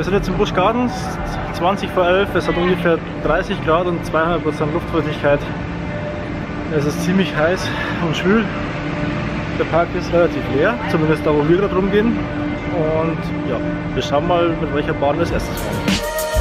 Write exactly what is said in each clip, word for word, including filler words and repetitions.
Wir sind jetzt im Busch Gardens, zwanzig vor elf, es hat ungefähr dreißig Grad und zweihundert Prozent Luftfeuchtigkeit. Es ist ziemlich heiß und schwül. Der Park ist relativ leer, zumindest da wo wir gerade rumgehen. Und ja, wir schauen mal, mit welcher Bahn wir als erstes fahren.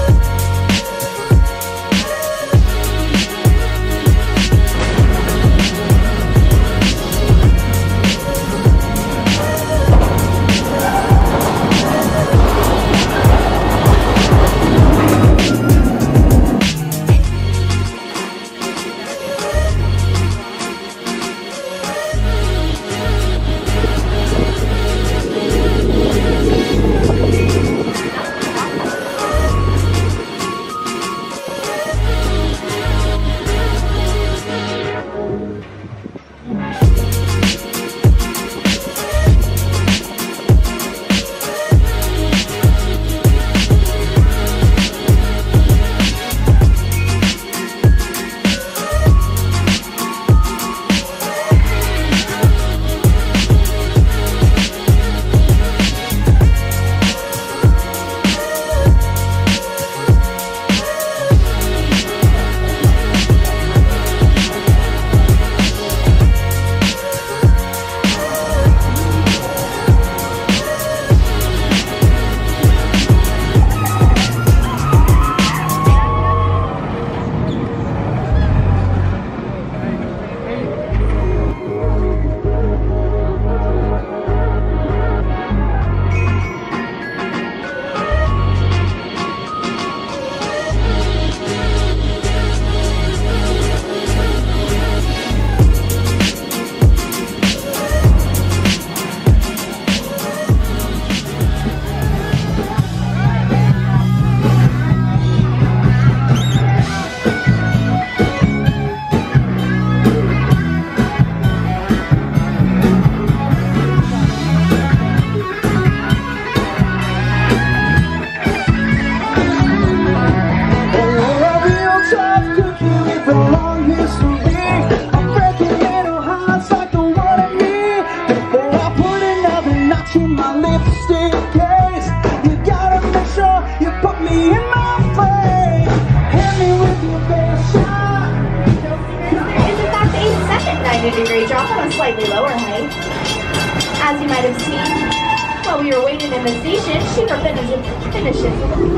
Degree drop on a slightly lower height. As you might have seen, while we were waiting in the station, Schaefer finishes. finishes.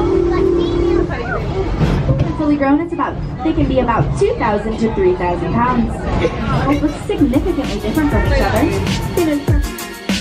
Fully grown, it's about they can be about two thousand to three thousand pounds. Both look significantly different from each other. They look perfect.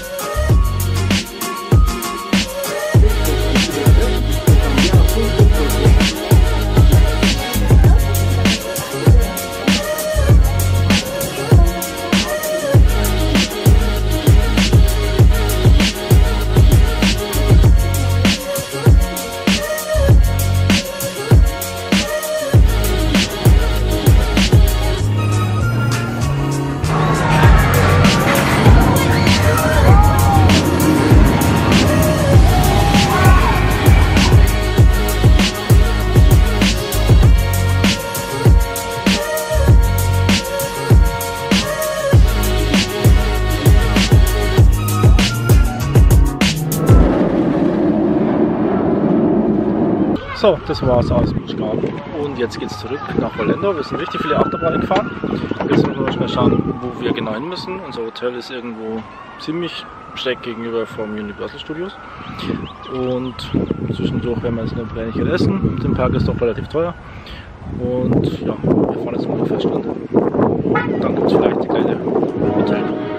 So, das war's aus Busch Gardens. Und jetzt geht's zurück nach Orlando. Wir sind richtig viele Achterbahnen gefahren. Jetzt müssen wir schnell schauen, wo wir genau hin müssen. Unser Hotel ist irgendwo ziemlich schräg gegenüber vom Universal Studios. Und zwischendurch werden wir jetzt eine Kleinigkeit essen. Der Park ist doch relativ teuer. Und ja, wir fahren jetzt ungefähr eine Stunde. Dann gibt es vielleicht die kleine Hotel.